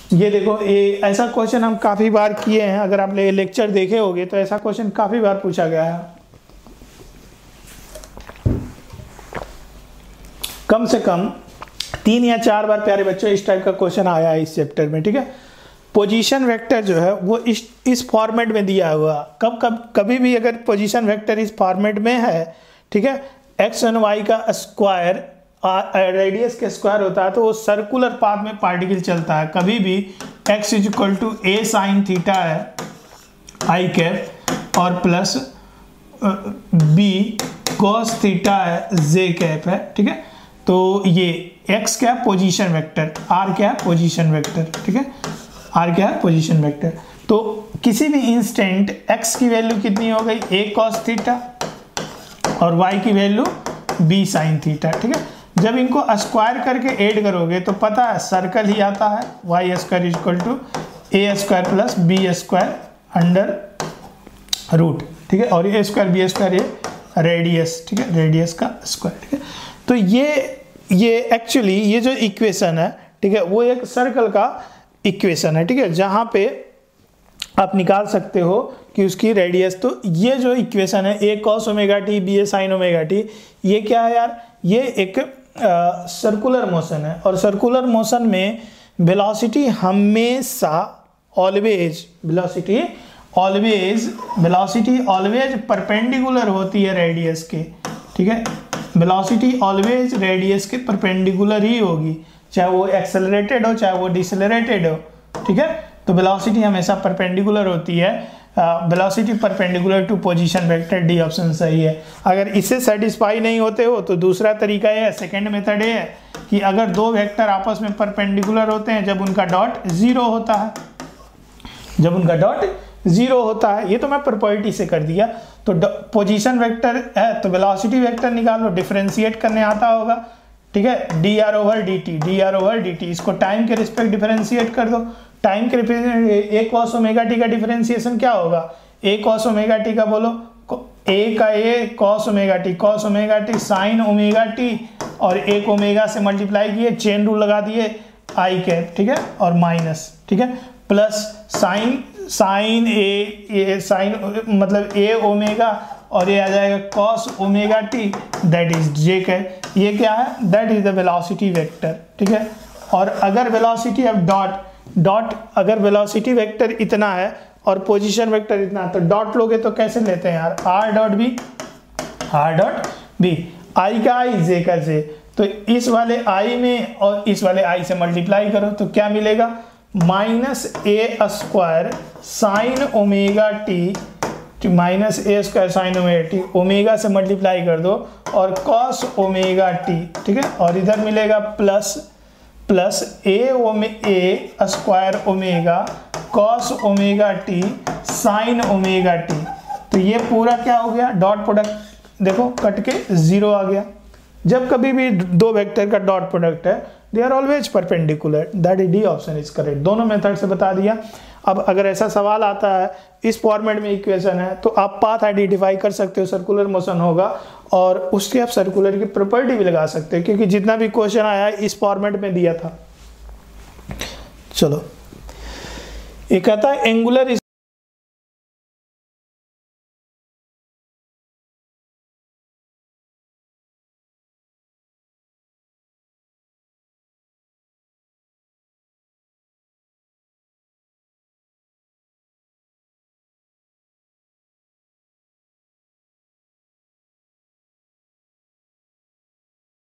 ये देखो, ये ऐसा क्वेश्चन हम काफ़ी बार किए हैं, अगर आपने लेक्चर देखे होंगे तो ऐसा क्वेश्चन काफ़ी बार पूछा गया है। कम से कम 3 या 4 बार प्यारे बच्चों इस टाइप का क्वेश्चन आया है इस चैप्टर में, ठीक है। पोजीशन वेक्टर जो है वो इस फॉर्मेट में दिया हुआ, कभी भी अगर पोजीशन वेक्टर इस फॉर्मेट में है, ठीक है, एक्स एंड वाई का स्क्वायर रेडियस के स्क्वायर होता है तो वो सर्कुलर पाथ में पार्टिकल चलता है। कभी भी x equal to a sine theta है आई कैप और प्लस बी कॉस थीटा है जे कैप है, ठीक है। तो ये x क्या है पोजीशन वेक्टर, r क्या है पोजीशन वेक्टर, ठीक है, r क्या है पोजीशन वेक्टर। तो किसी भी इंस्टेंट x की वैल्यू कितनी हो गई a कॉस थीटा और y की वैल्यू b साइन थीटा, ठीक है। जब इनको स्क्वायर करके ऐड करोगे तो पता है सर्कल ही आता है, y square equal to a square plus b square under root, ठीक है। और ए स्क्वायर बी स्क्वायर ये रेडियस, ठीक है, रेडियस का स्क्वायर, ठीक है। तो ये एक्चुअली ये जो इक्वेशन है, ठीक है, वो एक सर्कल का इक्वेशन है, ठीक है, जहाँ पे आप निकाल सकते हो कि उसकी रेडियस। तो ये जो इक्वेशन है a cos omega t b a sine omega t, ये क्या है यार, ये एक सर्कुलर मोशन है और सर्कुलर मोशन में वेलोसिटी हमेशा ऑलवेज परपेंडिकुलर होती है रेडियस के, ठीक है। वेलोसिटी ऑलवेज रेडियस के परपेंडिकुलर ही होगी, चाहे वो एक्सेलरेटेड हो चाहे वो डिसेलरेटेड हो, ठीक है। तो वेलोसिटी हमेशा परपेंडिकुलर होती है, velocity perpendicular to position vector, d option सही है। अगर इससे सेटिस्फाई नहीं होते हो तो दूसरा तरीका है, सेकंड मेथड है कि अगर दो वेक्टर आपस में परपेंडिकुलर होते हैं जब उनका डॉट जीरो होता है, जब उनका डॉट जीरो होता है, ये तो मैं प्रॉपर्टी से कर दिया। तो पोजीशन वेक्टर है तो वेलोसिटी वेक्टर निकालो, डिफरेंशिएट करने आता होगा, ठीक है, d r over d t, इसको टाइम के रिस्पेक्ट डिफरेंशिएट कर दो। टाइम के ए कॉस ओमेगा टी का डिफरेंशिएशन क्या होगा, ए कॉस ओमेगा टी का बोलो, ए का a cos omega t sine omega t और एक ओमेगा से मल्टीप्लाई किए, चेन रूल लगा दिए आई कैप, ठीक है, और माइनस, ठीक है, प्लस साइन ए साइन मतलब ए ओमेगा और ये आ जाएगा cos omega t that is j cap. ये क्या है, that is the velocity vector, ठीक है। और अगर वेलोसिटी अब डॉट अगर वेलोसिटी वेक्टर इतना है और पोजीशन वेक्टर इतना, तो डॉट लोगे तो कैसे लेते हैं यार, आर डॉट बी, आई का आई जे का जे, तो इस वाले आई में और इस वाले आई से मल्टीप्लाई करो तो क्या मिलेगा, minus a square sine omega t, minus a square sine omega t, omega से मल्टीप्लाई कर दो और कॉस ओमेगा टी, ठीक है, और इधर मिलेगा plus a square omega cos omega t sine omega t. तो ये पूरा क्या हो गया, डॉट प्रोडक्ट देखो कट के जीरो आ गया। जब कभी भी दो वेक्टर का डॉट प्रोडक्ट है they are always perpendicular, that is d option is correct. दोनों मेथड से बता दिया। अब अगर ऐसा सवाल आता है इस फॉर्मेट में इक्वेशन है तो आप पाथ आइडेंटिफाई कर सकते हो, सर्कुलर मोशन होगा और उसके आप सर्कुलर की प्रॉपर्टी भी लगा सकते हो, क्योंकि जितना भी क्वेश्चन आया है इस फॉर्मेट में दिया था। चलो, एक कहता है एंगुलर